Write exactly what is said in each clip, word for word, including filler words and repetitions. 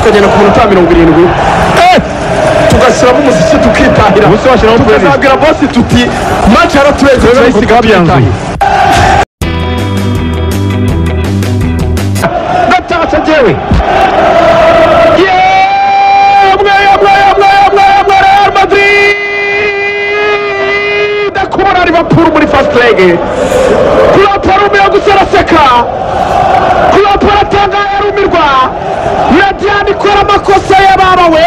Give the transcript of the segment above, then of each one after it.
tukagenda ku munota mirongo irindwi tugashyiramo umuziki tukitahira tukazabwira bosi tuti match yaratureze turayisiga Byanze gatata jewe Real Madrid akubona Liverpool muri first leg Klopp arumira gusaraseka Klopp aratanga yarumirwa Reagan ikora amakosa y'ababa we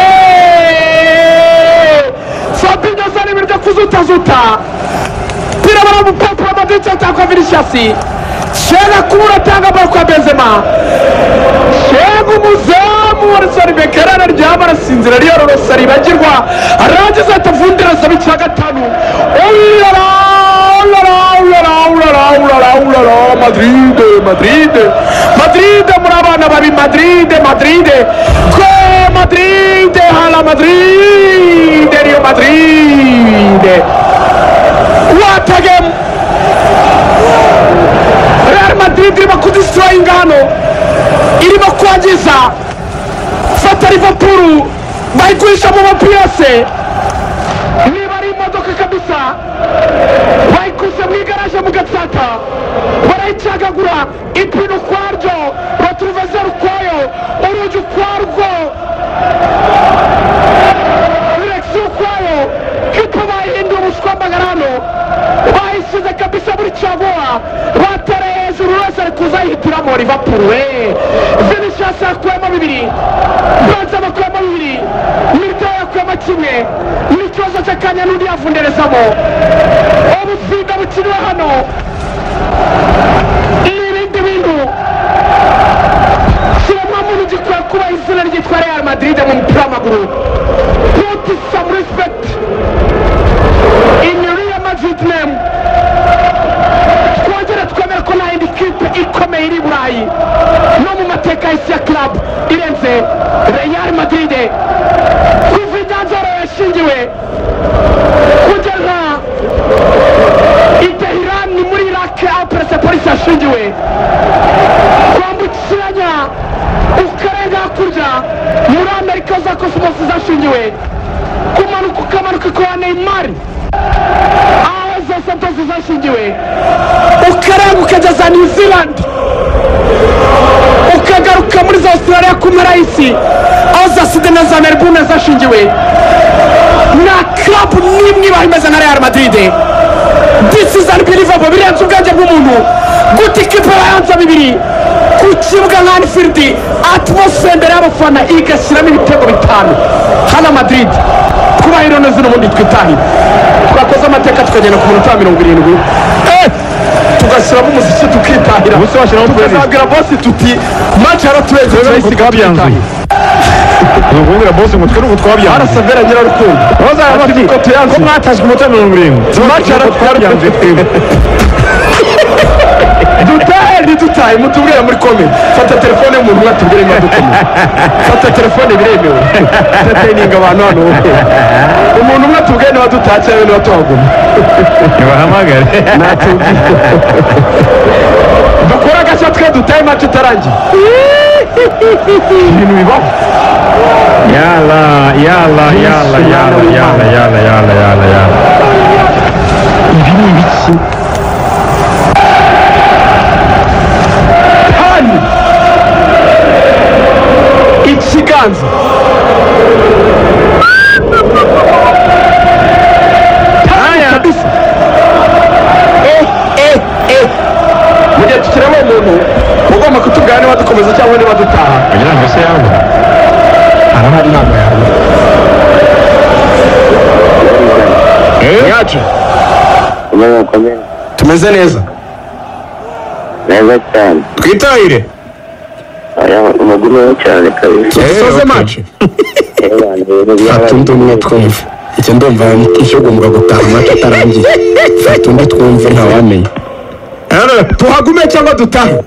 Fabinho zari birya kuzutazuta birabara mu Real Madrid cyangwa Vinicius Shega kubura tanga ball kwa Benzema Shega umuzamu warisari bekerana ryama rasinzira riyo rosari bagirwa arangiza atavundira sabi cya gatanu Ulala ulala ulala ulala ulala ulala Madrid Madrid Madrid murabana babi Madrid Madrid go Madrid hala Madrid Real Madrid what a game Real Madrid irimo kudestroy ingano irimo kwangiza fata Liverpool bayigurisha mu mapiyose niba ari imodoka kabisa bayikuse mu igaraje mu gatsata barayicagagura ipine ukwaryo batruvezera ukwayo urugi ukwarwo direksiyo ukwayo kipo bayihinduye ubushwambagarano bayisize kabisa muri cagoa batere hejuru wese ari kuzayihitiramo Liverpool we Vinicius yakwemo bibiri Byanze bakwemo bibiri Milito yakwemo kimwe n'ikibazo cy'akanya n'undi yavunderezamo ubufiga bukiriwe hano n'ibindi bintu kiremwa muntu gikwiye kuba izina ryitwa Real Madrid mu mupira w'amaguru put some respect in Real Madrid name twongere twemere ko nta yindi kipe ikomeye iri Burayi no mu mateka y'isi ya club irenze Real Madrid kuva Byanze yashingiwe kugeza Kwitahira ni muri Iraq aho Persepolis yashingiwe kwambukiranya ukarenga hakurya muri Amerika za Cosmos zashingiwe kumanuka ukamanuka kwa Neymar aho za Santos zashingiwe ukarenga ukageza New Zealand ukagaruka muri za Australia Kumarembo aho za Sydney na za Melbourne zashingiwe na club nimwe bahimeze na Real Madrid. This is unbelievable. Birenze ubwenge bw'umuntu guta ikipe yayanze bibiri ku kibuga nka Anfield atmosphere imbere y'abafana igashyiramo ibitego bitanu hano Madrid kuba hirone zino ubundi twitahira twakoze amateka tukagenda ku munota mirongo irindwi tugashyiramo umuziki tukitahira tukazabwira bosi tuti match yaratureze turayisiga Byanze Ubungira boss mutwe n'ubutwabya. Arasavera ngira rukundo. Roza abafite ko tuyanze. Ko mwatashwe umutima mirongo irindwi. Match yaratwabya. Dutahe dutahe mutubwira muri comment. Fata telefone y'umuntu mwatubwira imodoka. Fata telefone biremewe. Tetaininga abantu hano. Umuntu mwatubwira ni wadutache yewe watwaguma. Nibahamagare. Natubwira. Bakora gasha twe dutahe match tarangi. Ibintu bibaho. Yalla, yalla, yalla, yalla, yalla, yalla, yalla, yalla, yalla. Ibini biki? Hani. Ikiganza. Haya kabisa. Eh, eh, eh. Mujye tukiremo umuntu ugomba kutugana wadukomeza cyangwa niba dutaha. Kugira ngo se yawe. Arahari ntabwo yawe. Eh? Yacu. Tumeze neza. Neza cyane. Kwitahire. Aya umuguru cyane kabisa. Soze match. Fatundo mwe twumva. Icyo ndumva ishogomba gutaha match atarangiye. Fatundo twumva ntawamenye. Ara tuhagume cyangwa dutahe.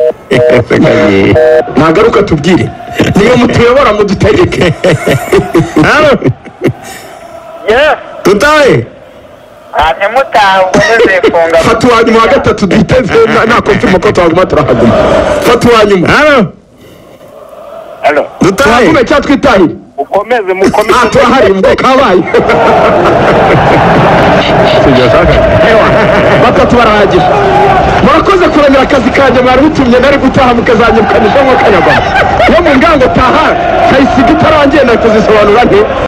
Nagaruka tubwire. Niyo mutuyobora mu dutegeke. Ara. Yeah. Tutahe. Ane mutaha uboneze funga. Fatu wanyuma wa gatatu duhiteze nta konfirma ko twaguma turahaguma. Fatu wanyuma. Ara. Halo. turavume cyangwa twitahire Ukomeze mukomeze. Ah, turahari ngo kabaye. Sijya saka. Ewa. Batatu barahagije. Murakoze kuremera akazi kanjye mwari mutumye nari gutaha mukazanyirukanisha mu kanyagwa. Yo mu ngango taha kayisiga itarangiye nakuzisobanura nte.